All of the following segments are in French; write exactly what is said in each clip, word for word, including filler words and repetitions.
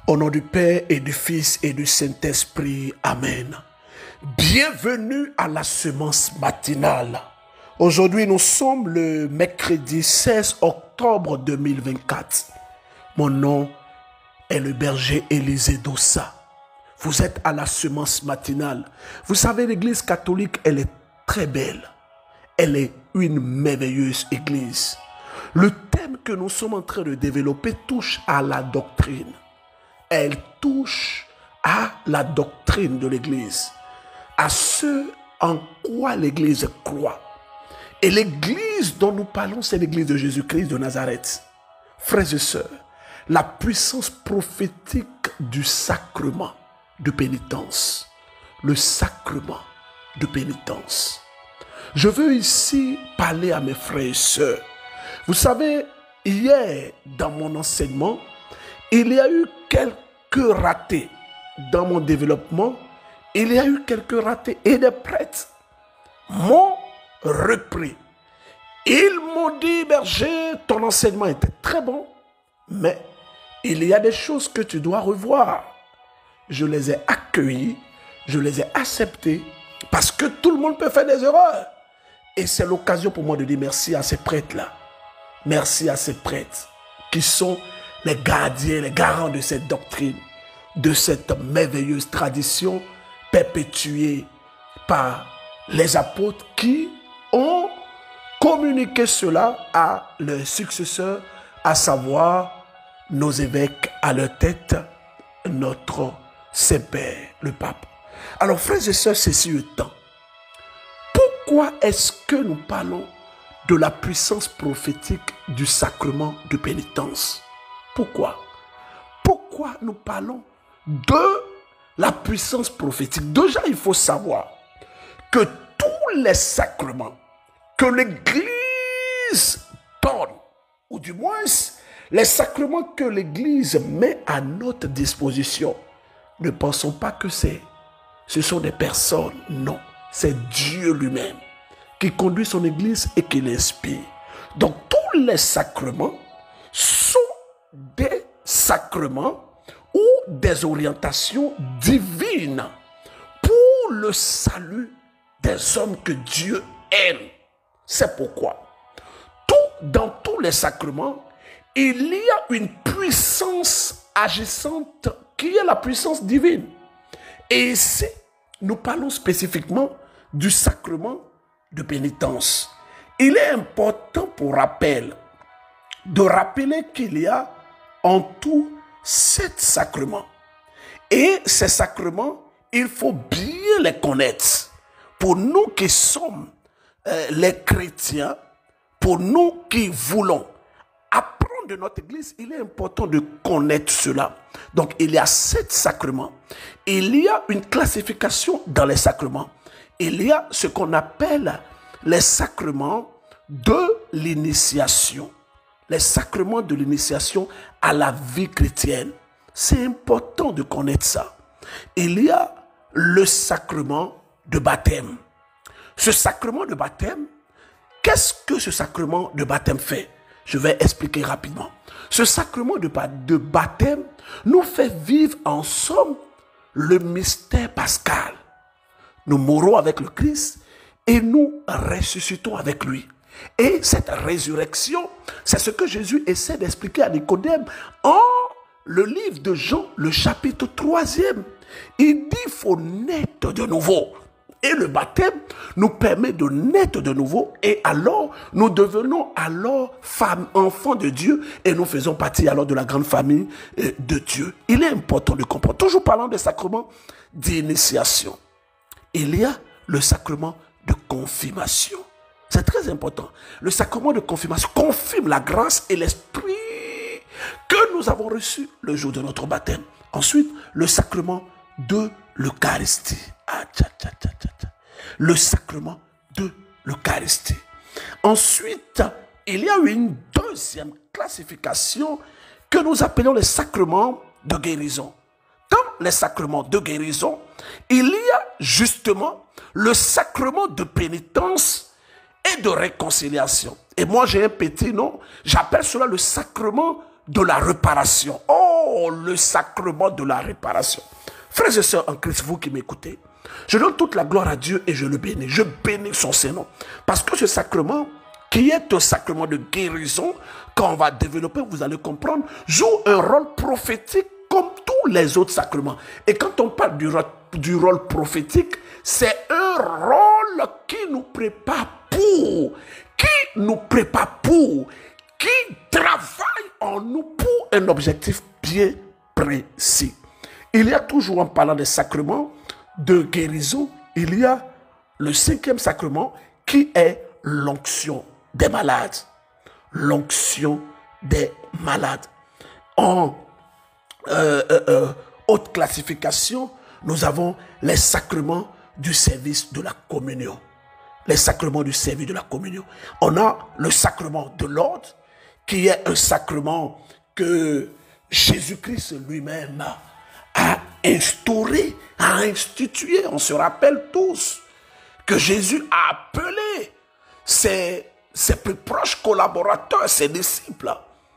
Au nom du Père et du Fils et du Saint-Esprit. Amen. Bienvenue à la semence matinale. Aujourd'hui, nous sommes le mercredi seize octobre deux mille vingt-quatre. Mon nom est le berger Élisée Dossa. Vous êtes à la semence matinale. Vous savez, l'église catholique, elle est très belle. Elle est une merveilleuse église. Le thème que nous sommes en train de développer touche à la doctrine. Elle touche à la doctrine de l'église, à ce en quoi l'église croit. Et l'église dont nous parlons, c'est l'église de Jésus-Christ de Nazareth. Frères et sœurs, la puissance prophétique du sacrement de pénitence. Le sacrement de pénitence. Je veux ici parler à mes frères et sœurs. Vous savez, hier, dans mon enseignement, il y a eu quelques ratés dans mon développement. Il y a eu quelques ratés et des prêtres m'ont repris. Ils m'ont dit, berger, ton enseignement était très bon, mais il y a des choses que tu dois revoir. Je les ai accueillis, je les ai acceptés, parce que tout le monde peut faire des erreurs. Et c'est l'occasion pour moi de dire merci à ces prêtres-là. Merci à ces prêtres qui sont les gardiens, les garants de cette doctrine, de cette merveilleuse tradition perpétuée par les apôtres qui ont communiqué cela à leurs successeurs, à savoir nos évêques à leur tête, notre Saint-Père, le pape. Alors, frères et sœurs, ceci étant, pourquoi est-ce que nous parlons de la puissance prophétique du sacrement de pénitence? Pourquoi? Pourquoi nous parlons de la puissance prophétique? Déjà, il faut savoir que tous les sacrements que l'Église donne, ou du moins les sacrements que l'Église met à notre disposition, ne pensons pas que c'est, ce sont des personnes. Non, c'est Dieu lui-même qui conduit son Église et qui l'inspire. Donc tous les sacrements sont des sacrements ou des orientations divines pour le salut des hommes que Dieu aime. C'est pourquoi tout, dans tous les sacrements, il y a une puissance agissante qui est la puissance divine. Et ici, nous parlons spécifiquement du sacrement de pénitence. Il est important pour rappel de rappeler qu'il y a en tout sept sacrements. Et ces sacrements, il faut bien les connaître. Pour nous qui sommes euh, les chrétiens, pour nous qui voulons apprendre de notre Église, il est important de connaître cela. Donc, il y a sept sacrements. Il y a une classification dans les sacrements. Il y a ce qu'on appelle les sacrements de l'initiation. Les sacrements de l'initiation à la vie chrétienne. C'est important de connaître ça. Il y a le sacrement de baptême. Ce sacrement de baptême, qu'est-ce que ce sacrement de baptême fait? Je vais expliquer rapidement. Ce sacrement de, de baptême nous fait vivre en somme le mystère pascal. Nous mourons avec le Christ et nous ressuscitons avec lui. Et cette résurrection, c'est ce que Jésus essaie d'expliquer à Nicodème en le livre de Jean, le chapitre troisième. Il dit qu'il faut naître de nouveau. Et le baptême nous permet de naître de nouveau. Et alors, nous devenons alors femmes, enfants de Dieu. Et nous faisons partie alors de la grande famille de Dieu. Il est important de comprendre. Toujours parlant des sacrements d'initiation. Il y a le sacrement de confirmation. C'est très important. Le sacrement de confirmation confirme la grâce et l'esprit que nous avons reçu le jour de notre baptême. Ensuite, le sacrement de l'Eucharistie. Ah, tcha, tcha, tcha, tcha. Le sacrement de l'Eucharistie. Ensuite, il y a une deuxième classification que nous appelons les sacrements de guérison. Dans les sacrements de guérison, il y a justement le sacrement de pénitence et de réconciliation. Et moi, j'ai un petit nom, j'appelle cela le sacrement de la réparation. Oh, oh, le sacrement de la réparation. Frères et sœurs en Christ, vous qui m'écoutez, je donne toute la gloire à Dieu et je le bénis. Je bénis son Saint-Nom. Parce que ce sacrement, qui est un sacrement de guérison, quand on va développer, vous allez comprendre, joue un rôle prophétique comme tous les autres sacrements. Et quand on parle du rôle, du rôle prophétique, c'est un rôle qui nous prépare pour, qui nous prépare pour, qui travaille en nous pour un objectif bien précis. Il y a toujours, en parlant des sacrements de guérison, il y a le cinquième sacrement qui est l'onction des malades. L'onction des malades. En euh, euh, euh, haute classification, nous avons les sacrements du service de la communion. Les sacrements du service de la communion. On a le sacrement de l'ordre, qui est un sacrement que Jésus-Christ lui-même a instauré, a institué. On se rappelle tous que Jésus a appelé ses, ses plus proches collaborateurs, ses disciples,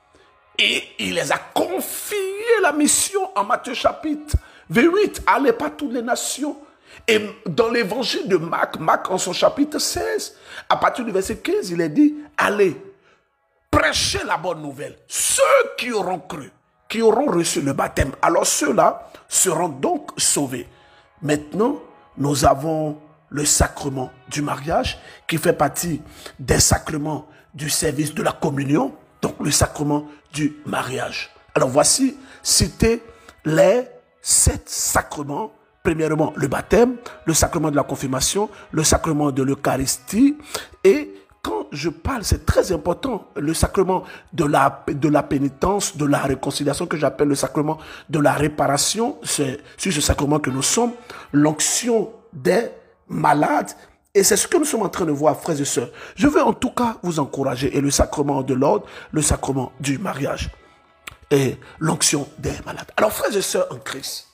et il les a confiés la mission en Matthieu chapitre vingt-huit. Allez par toutes les nations. Et dans l'évangile de Marc, Marc en son chapitre seize, à partir du verset quinze, il est dit, allez, prêchez la bonne nouvelle. Ceux qui auront cru, qui auront reçu le baptême, alors ceux-là seront donc sauvés. Maintenant, nous avons le sacrement du mariage qui fait partie des sacrements du service de la communion, donc le sacrement du mariage. Alors voici citer les sept sacrements. Premièrement, le baptême, le sacrement de la confirmation, le sacrement de l'Eucharistie. Et quand je parle, c'est très important, le sacrement de la, de la pénitence, de la réconciliation, que j'appelle le sacrement de la réparation. C'est sur ce sacrement que nous sommes, l'onction des malades. Et c'est ce que nous sommes en train de voir, frères et sœurs. Je veux en tout cas vous encourager. Et le sacrement de l'ordre, le sacrement du mariage et l'onction des malades. Alors, frères et sœurs en Christ,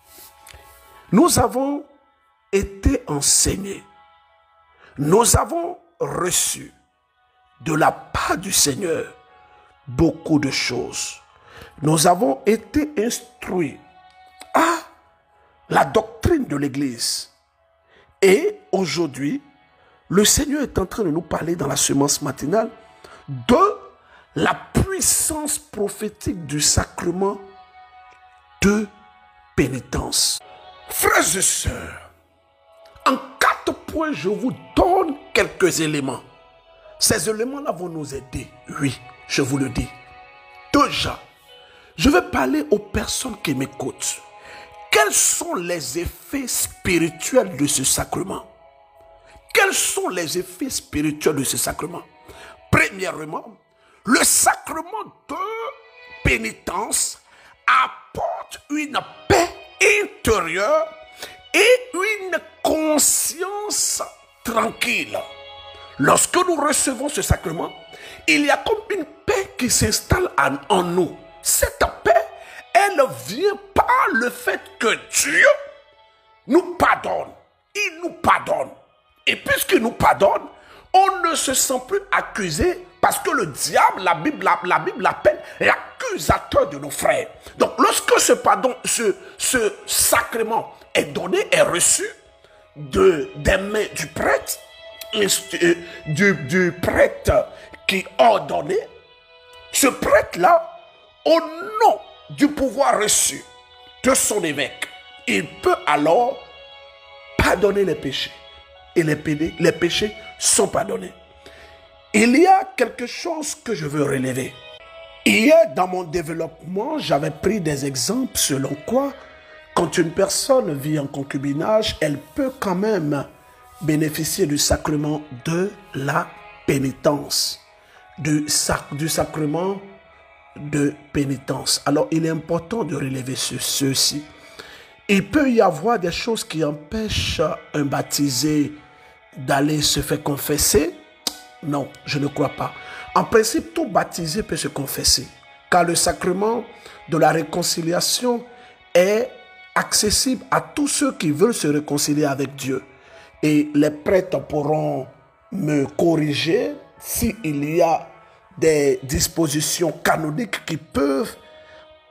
nous avons été enseignés, nous avons reçu de la part du Seigneur beaucoup de choses. Nous avons été instruits à la doctrine de l'Église. Et aujourd'hui, le Seigneur est en train de nous parler dans la semence matinale de la puissance prophétique du sacrement de pénitence. Frères et sœurs, en quatre points, je vous donne quelques éléments. Ces éléments-là vont nous aider. Oui, je vous le dis. Déjà, je vais parler aux personnes qui m'écoutent. Quels sont les effets spirituels de ce sacrement? Quels sont les effets spirituels de ce sacrement? Premièrement, le sacrement de pénitence apporte une paix intérieure et une conscience tranquille. Lorsque nous recevons ce sacrement, il y a comme une paix qui s'installe en, en nous. Cette paix, elle vient par le fait que Dieu nous pardonne. Il nous pardonne. Et puisqu'il nous pardonne, on ne se sent plus accusé parce que le diable, la Bible, la, la Bible l'appelle l'accusateur de nos frères. Donc lorsque ce pardon, ce, ce sacrement est donné, est reçu de, des mains du prêtre, du, du prêtre qui a ordonné, ce prêtre-là, au nom du pouvoir reçu de son évêque, il peut alors pardonner les péchés. Et les, pédés, les péchés sont pardonnés. Il y a quelque chose que je veux relever. Hier, dans mon développement, j'avais pris des exemples selon quoi, quand une personne vit en concubinage, elle peut quand même bénéficier du sacrement de la pénitence, du, sac, du sacrement de pénitence. Alors, il est important de relever ce, ceci. Il peut y avoir des choses qui empêchent un baptisé d'aller se faire confesser. Non, je ne crois pas. En principe, tout baptisé peut se confesser, car le sacrement de la réconciliation est accessible à tous ceux qui veulent se réconcilier avec Dieu. Et les prêtres pourront me corriger s'il y a des dispositions canoniques qui peuvent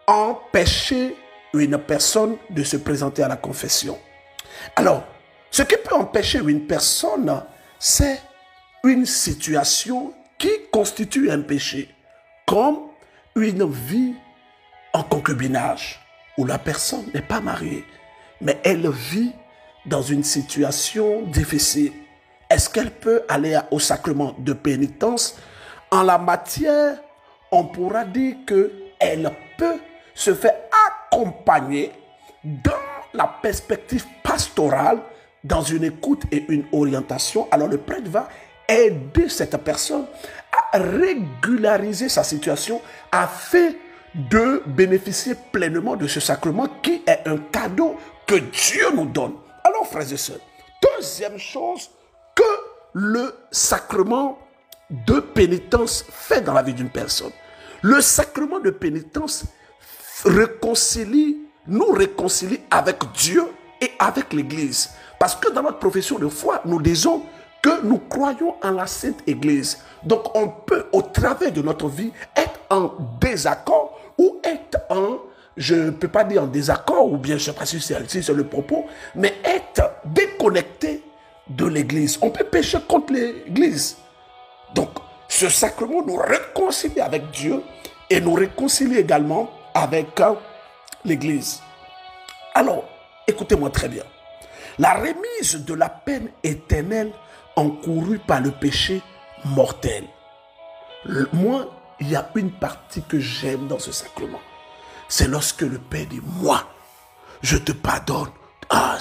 empêcher une personne de se présenter à la confession. Alors, ce qui peut empêcher une personne, c'est une situation qui constitue un péché, comme une vie en concubinage, où la personne n'est pas mariée, mais elle vit dans une situation difficile. Est-ce qu'elle peut aller au sacrement de pénitence? En la matière, on pourra dire qu'elle peut se faire accompagner dans la perspective pastorale, dans une écoute et une orientation. Alors le prêtre va aider cette personne à régulariser sa situation afin de bénéficier pleinement de ce sacrement qui est un cadeau que Dieu nous donne. Alors frères et sœurs, deuxième chose que le sacrement de pénitence fait dans la vie d'une personne. Le sacrement de pénitence réconcilie, nous réconcilie avec Dieu et avec l'Église. Parce que dans notre profession de foi, nous disons que nous croyons en la Sainte Église. Donc on peut, au travers de notre vie, être en désaccord ou être en, je ne peux pas dire en désaccord, ou bien je ne sais pas si c'est si le propos, mais être déconnecté de l'Église. On peut pécher contre l'Église. Donc, ce sacrement nous réconcilie avec Dieu et nous réconcilie également avec euh, l'Église. Alors, écoutez-moi très bien. La remise de la peine éternelle encourue par le péché mortel. Le, moi, il y a une partie que j'aime dans ce sacrement. C'est lorsque le Père dit, moi, je te pardonne. Ah,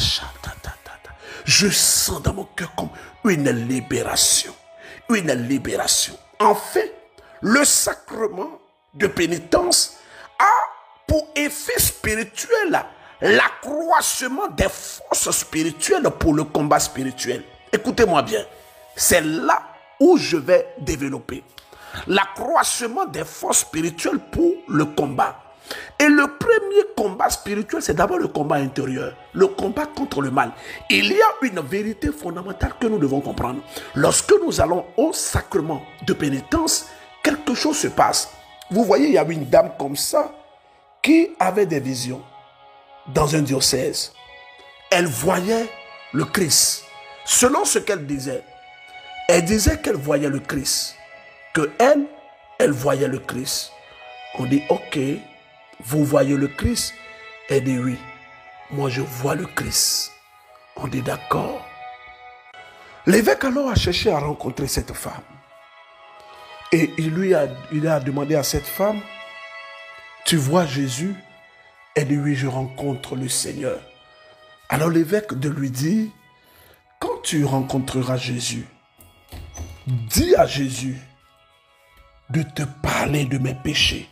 je sens dans mon cœur comme une libération. Une libération. En fait, le sacrement de pénitence a pour effet spirituel l'accroissement des forces spirituelles pour le combat spirituel. Écoutez-moi bien, c'est là où je vais développer. L'accroissement des forces spirituelles pour le combat. Et le premier combat spirituel, c'est d'abord le combat intérieur, le combat contre le mal. Il y a une vérité fondamentale que nous devons comprendre. Lorsque nous allons au sacrement de pénitence, quelque chose se passe. Vous voyez, il y a une dame comme ça qui avait des visions dans un diocèse. Elle voyait le Christ. Selon ce qu'elle disait, elle disait qu'elle voyait le Christ. Que elle, elle voyait le Christ. On dit, ok, vous voyez le Christ? Elle dit oui, moi je vois le Christ. On dit d'accord. L'évêque alors a cherché à rencontrer cette femme. Et il lui a, il a demandé à cette femme, tu vois Jésus? Elle dit oui, je rencontre le Seigneur. Alors l'évêque de lui dit, quand tu rencontreras Jésus, dis à Jésus de te parler de mes péchés.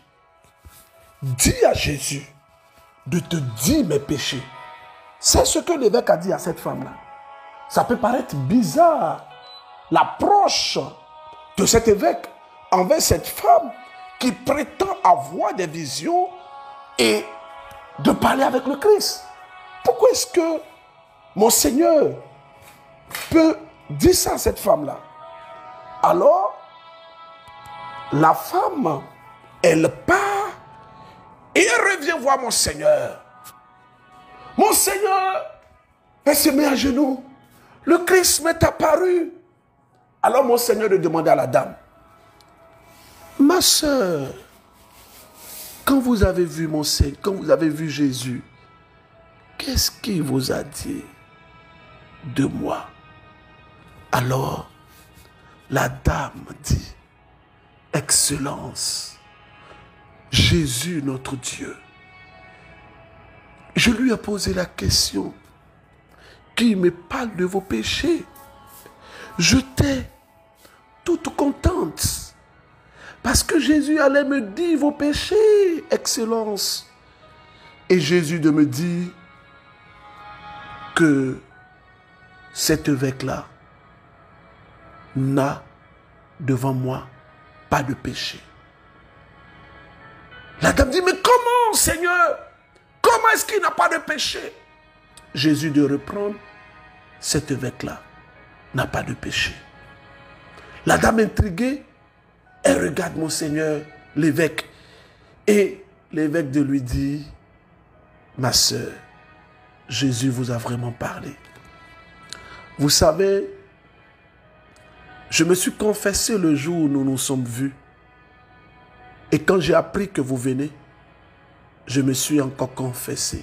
Dis à Jésus de te dire mes péchés. C'est ce que l'évêque a dit à cette femme-là. Ça peut paraître bizarre, l'approche de cet évêque envers cette femme qui prétend avoir des visions et de parler avec le Christ. Pourquoi est-ce que mon Seigneur peut dire ça à cette femme-là? Alors, la femme, elle part et elle revient voir mon Seigneur. Mon Seigneur, elle se met à genoux. Le Christ m'est apparu. Alors mon Seigneur lui demandait à la dame, ma soeur, quand vous avez vu mon Seigneur, quand vous avez vu Jésus, qu'est-ce qu'il vous a dit de moi? Alors, la dame dit, Excellence, Jésus notre Dieu. Je lui ai posé la question, qui me parle de vos péchés? J'étais toute contente, parce que Jésus allait me dire vos péchés, Excellence. Et Jésus de me dire que cet évêque-là n'a devant moi pas de péché. La dame dit, mais comment, Seigneur? Comment est-ce qu'il n'a pas de péché? Jésus de reprendre, cet évêque-là n'a pas de péché. La dame intriguée, elle regarde mon Seigneur, l'évêque, et l'évêque de lui dit, ma sœur, Jésus vous a vraiment parlé. Vous savez, je me suis confessé le jour où nous nous sommes vus. Et quand j'ai appris que vous venez, je me suis encore confessé.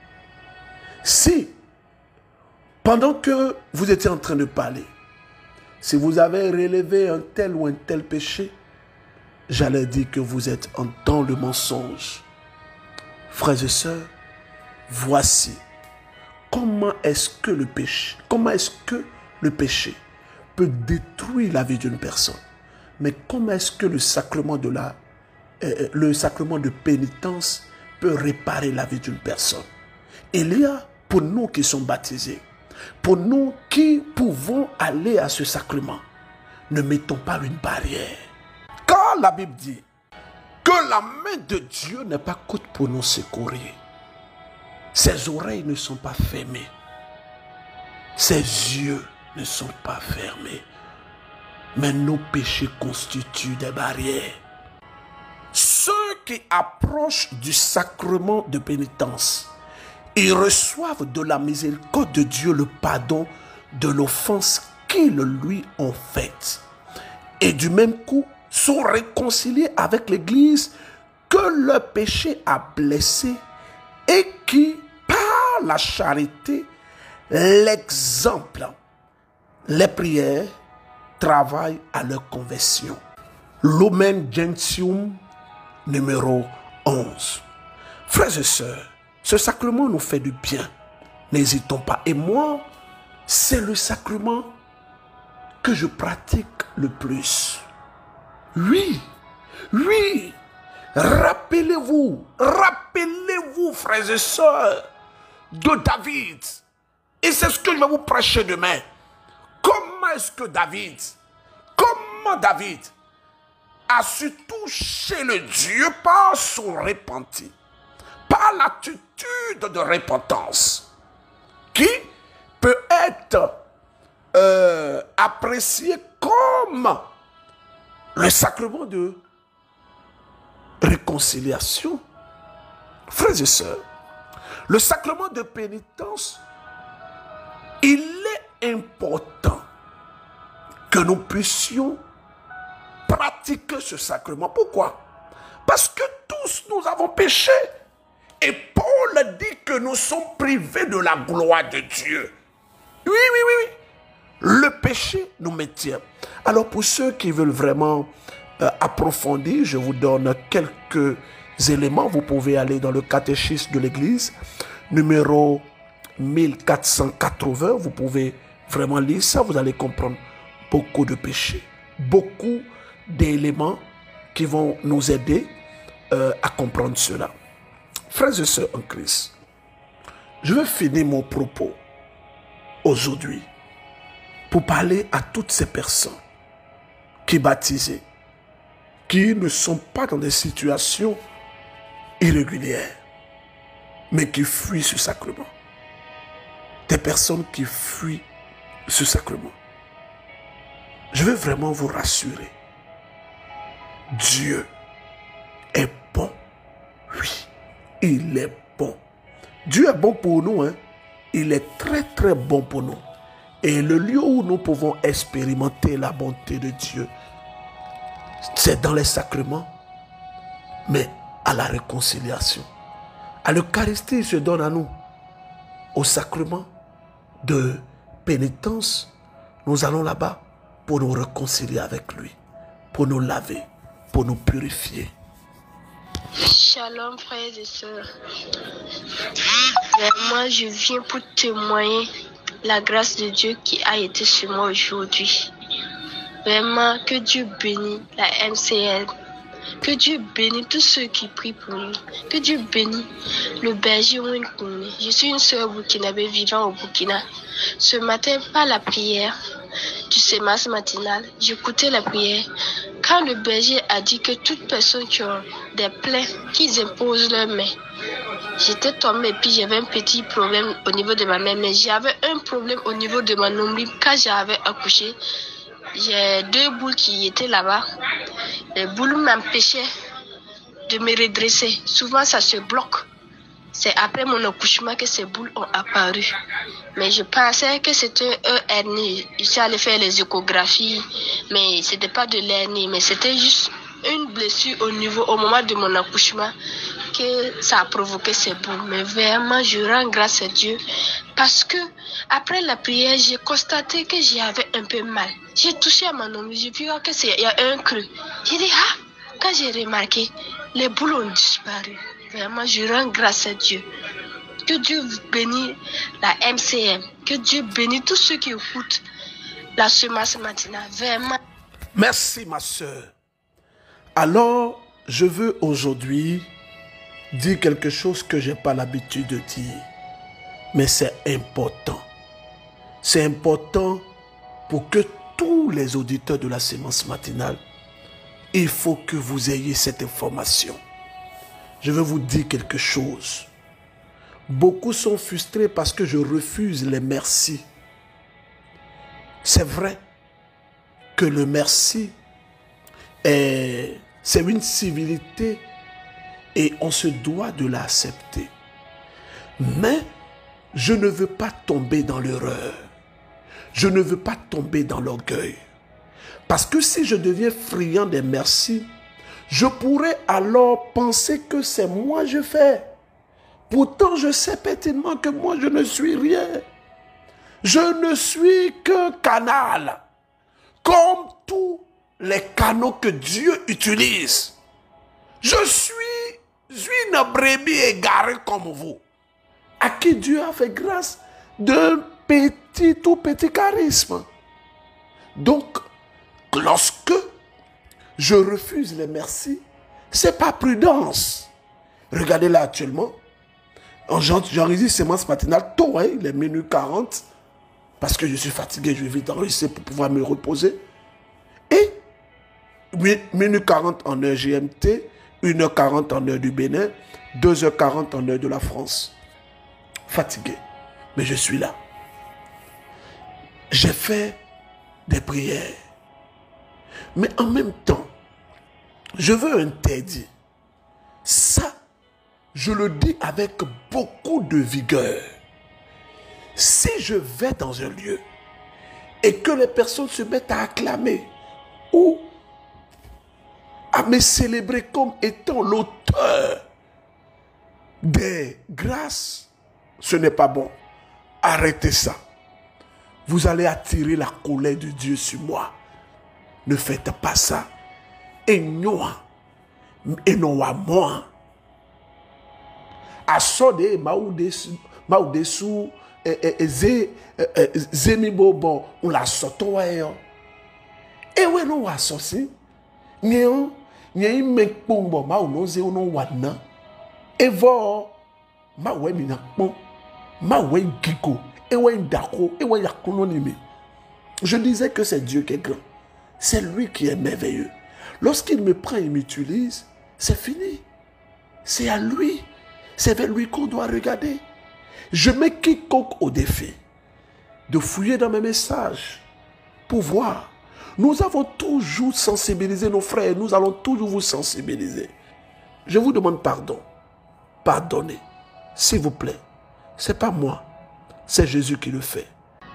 Si, pendant que vous étiez en train de parler, si vous avez relevé un tel ou un tel péché, j'allais dire que vous êtes dans le mensonge. Frères et sœurs, voici comment est-ce que le péché, comment est-ce que le péché peut détruire la vie d'une personne. Mais comment est-ce que le sacrement de la, euh, le sacrement de pénitence peut réparer la vie d'une personne. Il y a, pour nous qui sommes baptisés, pour nous qui pouvons aller à ce sacrement, ne mettons pas une barrière. Quand la Bible dit que la main de Dieu n'est pas courte pour nous secourir, ses oreilles ne sont pas fermées, ses yeux ne sont pas fermés, mais nos péchés constituent des barrières. Ceux qui approchent du sacrement de pénitence, ils reçoivent de la miséricorde de Dieu le pardon de l'offense qu'ils lui ont faite. Et du même coup, sont réconciliés avec l'Église que leur péché a blessé et qui, par la charité, l'exemple, les prières, travaillent à leur conversion. Lumen Gentium numéro onze. Frères et sœurs, ce sacrement nous fait du bien. N'hésitons pas. Et moi, c'est le sacrement que je pratique le plus. Oui, oui. Rappelez-vous, rappelez-vous, frères et sœurs, de David. Et c'est ce que je vais vous prêcher demain. Comment est-ce que David, comment David a su toucher le Dieu par son repenti, par l'attitude de repentance, qui peut être euh, appréciée comme le sacrement de réconciliation. Frères et sœurs, le sacrement de pénitence, il est important que nous puissions pratiquer ce sacrement. Pourquoi? Parce que tous nous avons péché. Et Paul dit que nous sommes privés de la gloire de Dieu. Oui, oui, oui, oui. Le péché nous maintient. Alors pour ceux qui veulent vraiment euh, approfondir, je vous donne quelques éléments. Vous pouvez aller dans le catéchisme de l'Église, numéro mille quatre cent quatre-vingts. Vous pouvez vraiment lire ça. Vous allez comprendre beaucoup de péchés. Beaucoup d'éléments qui vont nous aider euh, à comprendre cela. Frères et sœurs en Christ, je vais finir mon propos aujourd'hui pour parler à toutes ces personnes qui baptisées, qui ne sont pas dans des situations irrégulières, mais qui fuient ce sacrement. Des personnes qui fuient ce sacrement. Je veux vraiment vous rassurer. Dieu est bon. Oui, il est bon. Dieu est bon pour nous. Hein? Il est très très bon pour nous. Et le lieu où nous pouvons expérimenter la bonté de Dieu, c'est dans les sacrements, mais à la réconciliation. À l'Eucharistie, il se donne à nous. Au sacrement de pénitence, nous allons là-bas pour nous réconcilier avec lui, pour nous laver, pour nous purifier. Shalom frères et sœurs. Moi je viens pour témoigner la grâce de Dieu qui a été sur moi aujourd'hui. Vraiment que Dieu bénisse la M C L. Que Dieu bénisse tous ceux qui prient pour nous. Que Dieu bénisse le berger Winkouni. Je suis une sœur burkinabé vivant au Burkina. Ce matin, par la prière du sémas matinal, j'écoutais la prière. Quand le berger a dit que toute personne qui a des plaies, qu'ils imposent leurs mains. J'étais tombée et puis j'avais un petit problème au niveau de ma main, mais j'avais un problème au niveau de mon nombril. Quand j'avais accouché, j'ai deux boules qui étaient là-bas. Les boules m'empêchaient de me redresser. Souvent, ça se bloque. C'est après mon accouchement que ces boules ont apparu. Mais je pensais que c'était un hernie. Je suis allée faire les échographies, mais ce n'était pas de l'hernie, mais c'était juste une blessure au niveau, au moment de mon accouchement, que ça a provoqué ces boules. Mais vraiment, je rends grâce à Dieu parce que après la prière, j'ai constaté que j'avais un peu mal. J'ai touché à mon oreille, j'ai vu qu'il y a un creux. J'ai dit, ah, quand j'ai remarqué, les boules ont disparu. Vraiment, je rends grâce à Dieu. Que Dieu bénisse la M C M. Que Dieu bénisse tous ceux qui écoutent la semence matinale. Vraiment. Merci, ma soeur. Alors, je veux aujourd'hui dire quelque chose que je n'ai pas l'habitude de dire. Mais c'est important. C'est important pour que tous les auditeurs de la sémence matinale, il faut que vous ayez cette information. Je veux vous dire quelque chose. Beaucoup sont frustrés parce que je refuse les merci. C'est vrai que le merci, est, c'est une civilité et on se doit de l'accepter. Mais je ne veux pas tomber dans l'erreur. Je ne veux pas tomber dans l'orgueil. Parce que si je deviens friand des merci, je pourrais alors penser que c'est moi que je fais. Pourtant, je sais pertinemment que moi, je ne suis rien. Je ne suis qu'un canal. Comme tous les canaux que Dieu utilise. Je suis une brebis égarée comme vous. À qui Dieu a fait grâce d'un petit, tout petit charisme. Donc, lorsque je refuse les merci, c'est pas prudence. Regardez là actuellement, j'enregistre sémence matinale tôt, hein, il est minuit quarante, parce que je suis fatigué, je vais vite enregistrer pour pouvoir me reposer. Et minuit quarante en heure G M T, une heure quarante en heure du Bénin, deux heures quarante en heure de la France. Fatigué, mais je suis là. J'ai fait des prières. Mais en même temps, je veux interdire. Ça, je le dis avec beaucoup de vigueur. Si je vais dans un lieu et que les personnes se mettent à acclamer ou à me célébrer comme étant l'auteur des grâces, ce n'est pas bon. Arrêtez ça. Vous allez attirer la colère de Dieu sur moi. Ne faites pas ça. Et non, et non à moi. À sode maoudesu zemi bobo on la soto ayo. Et ouais non wa sosi. Nyen nyen mek pombo maou no ze no wana. Et vo ma we mi na pon. Ma we giko. Et ouais dako. Et ouais yakono nime. Je disais que c'est Dieu qui est grand. C'est lui qui est merveilleux. Lorsqu'il me prend et m'utilise, c'est fini. C'est à lui. C'est vers lui qu'on doit regarder. Je mets quiconque au défi de fouiller dans mes messages pour voir. Nous avons toujours sensibilisé nos frères. Nous allons toujours vous sensibiliser. Je vous demande pardon. Pardonnez. S'il vous plaît. Ce n'est pas moi. C'est Jésus qui le fait.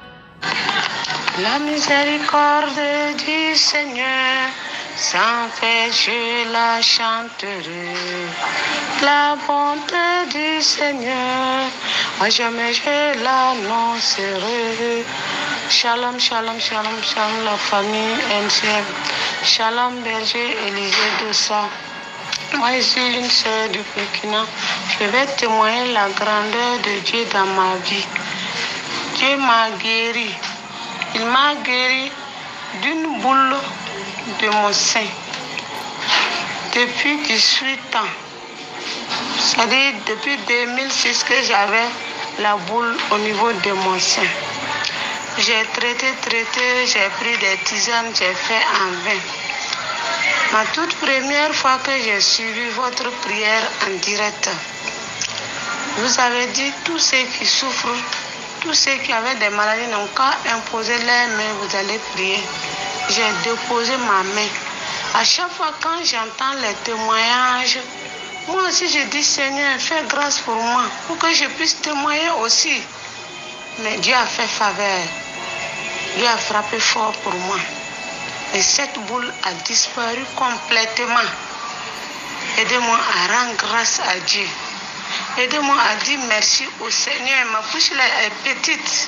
La miséricorde du Seigneur, sans fait je la chanterai. La bonté du Seigneur, à jamais je l'annoncerai. Shalom, shalom, shalom, shalom, la famille M C M. Shalom, berger Élisée de ça. Moi, je suis une sœur du Burkina. Je vais témoigner la grandeur de Dieu dans ma vie. Dieu m'a guéri. Il m'a guéri d'une boule de mon sein depuis dix-huit ans. C'est-à-dire depuis deux mille six que j'avais la boule au niveau de mon sein. J'ai traité, traité, j'ai pris des tisanes, j'ai fait en vain. Ma toute première fois que j'ai suivi votre prière en direct, vous avez dit tous ceux qui souffrent, tous ceux qui avaient des maladies n'ont qu'à imposer leurs mains, vous allez prier. J'ai déposé ma main. À chaque fois quand j'entends les témoignages Moi aussi, je dis, Seigneur, fais grâce pour moi, pour que je puisse témoigner aussi. Mais Dieu a fait faveur. Dieu a frappé fort pour moi. Et cette boule a disparu complètement. Aidez-moi à rendre grâce à Dieu. Aidez-moi à dire merci au Seigneur. Ma bouche là est petite.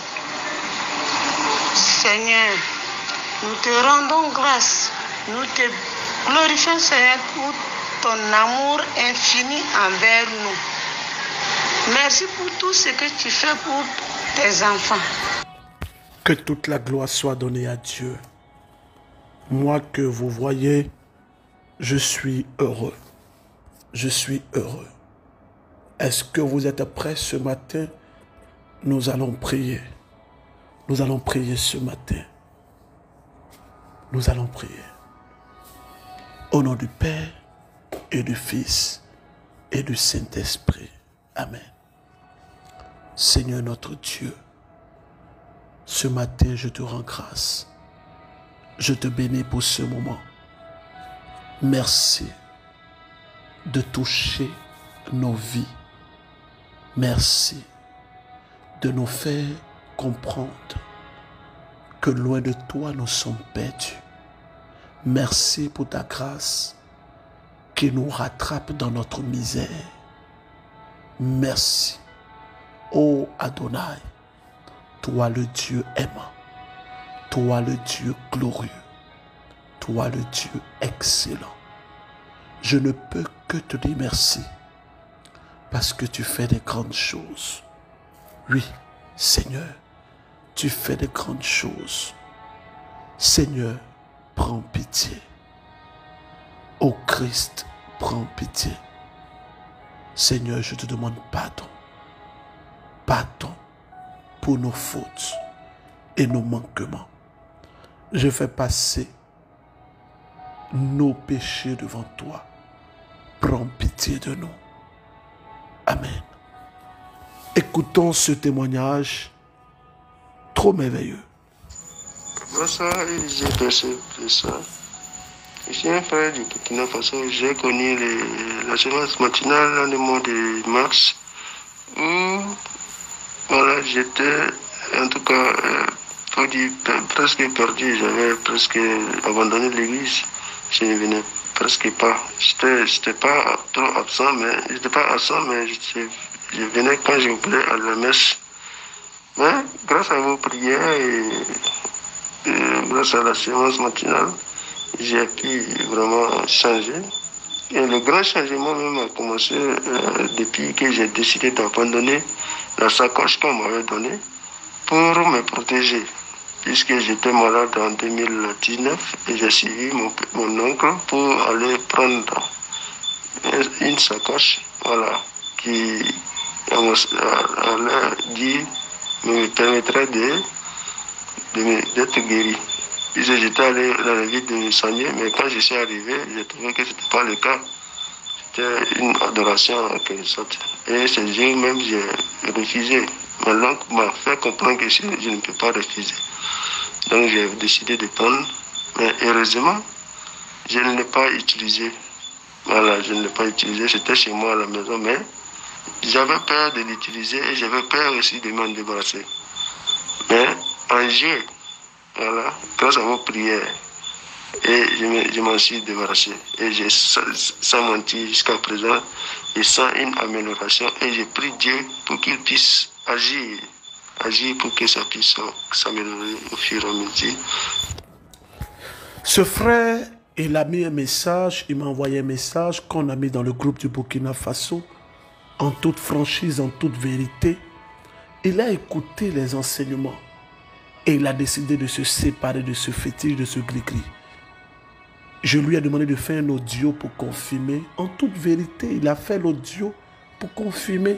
Seigneur, nous te rendons grâce. Nous te glorifions, Seigneur, pour ton amour infini envers nous. Merci pour tout ce que tu fais pour tes enfants. Que toute la gloire soit donnée à Dieu. Moi que vous voyez, je suis heureux. Je suis heureux. Est-ce que vous êtes prêts ce matin? Nous allons prier. Nous allons prier ce matin. Nous allons prier. Au nom du Père et du Fils et du Saint-Esprit. Amen. Seigneur notre Dieu, ce matin je te rends grâce. Je te bénis pour ce moment. Merci de toucher nos vies. Merci de nous faire comprendre que loin de toi nous sommes perdus. Merci pour ta grâce qui nous rattrape dans notre misère. Merci, ô Adonai, toi le Dieu aimant, toi le Dieu glorieux, toi le Dieu excellent. Je ne peux que te dire merci parce que tu fais des grandes choses. Oui, Seigneur, tu fais des grandes choses. Seigneur, prends pitié. Ô Christ, prends pitié. Seigneur, je te demande pardon. Pardon pour nos fautes et nos manquements. Je fais passer nos péchés devant toi. Prends pitié de nous. Amen. Écoutons ce témoignage trop merveilleux. Bonsoir, j'ai perçu ça. Je suis un frère du Burkina Faso. J'ai connu les, la semence matinale dans le mois de mars où voilà, j'étais en tout cas euh, faut dire, presque perdu. J'avais presque abandonné l'église. Je ne venais presque pas. J'étais, j'étais pas trop absent, mais j'étais pas absent, mais je, je venais quand je voulais à la messe. Mais grâce à vos prières et, et grâce à la séance matinale, j'ai pu vraiment changer. Et le grand changement même a commencé euh, depuis que j'ai décidé d'abandonner la sacoche qu'on m'avait donnée pour me protéger. Puisque j'étais malade en deux mille dix-neuf et j'ai suivi mon, mon oncle pour aller prendre une sacoche, voilà, qui allait dire me permettrait de, de d'être guéri. Puisque j'étais allé dans la ville de me soigner, mais quand je suis arrivé, j'ai trouvé que ce n'était pas le cas. C'était une adoration en quelque sorte. Et ce jour même, j'ai refusé. Mon oncle m'a fait comprendre que je, je ne peux pas refuser. Donc j'ai décidé de prendre, mais heureusement, je ne l'ai pas utilisé. Voilà, je ne l'ai pas utilisé, c'était chez moi à la maison, mais j'avais peur de l'utiliser et j'avais peur aussi de m'en débarrasser. Mais en jeu, voilà, grâce à vos prières, et je m'en suis débarrassé. Et j'ai, sans mentir, jusqu'à présent, je sens une amélioration et je prie Dieu pour qu'il puisse agir. agir pour que ça puisse s'améliorer au fur et à mesure. Ce frère, il a mis un message, il m'a envoyé un message qu'on a mis dans le groupe du Burkina Faso, en toute franchise, en toute vérité. Il a écouté les enseignements et il a décidé de se séparer de ce fétiche, de ce gris-gris. Je lui ai demandé de faire un audio pour confirmer. En toute vérité, il a fait l'audio pour confirmer.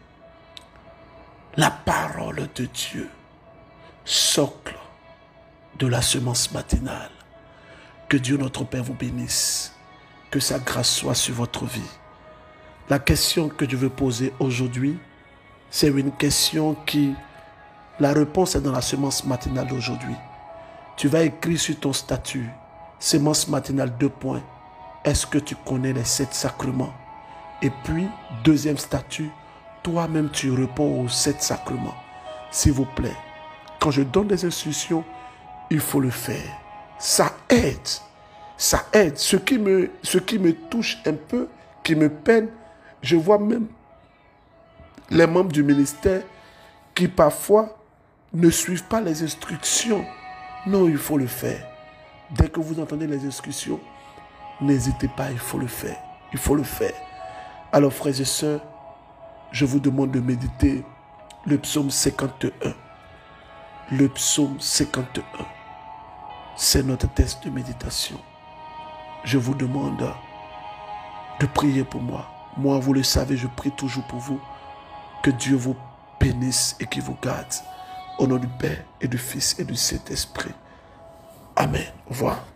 La parole de Dieu, socle de la semence matinale. Que Dieu notre Père vous bénisse. Que sa grâce soit sur votre vie. La question que je veux poser aujourd'hui, c'est une question qui, la réponse est dans la semence matinale d'aujourd'hui. Tu vas écrire sur ton statut, semence matinale deux points. Est-ce que tu connais les sept sacrements? Et puis, deuxième statut, toi-même tu réponds aux sept sacrements. S'il vous plaît, quand je donne des instructions, il faut le faire. Ça aide. Ça aide. Ce qui me, ce qui me touche un peu, qui me peine, je vois même les membres du ministère qui parfois ne suivent pas les instructions. Non, il faut le faire. Dès que vous entendez les instructions, n'hésitez pas, il faut le faire. Il faut le faire. Alors, frères et sœurs, je vous demande de méditer le psaume cinquante et un. Le psaume cinquante et un. C'est notre test de méditation. Je vous demande de prier pour moi. Moi, vous le savez, je prie toujours pour vous. Que Dieu vous bénisse et qu'il vous garde. Au nom du Père et du Fils et du Saint-Esprit. Amen. Au revoir.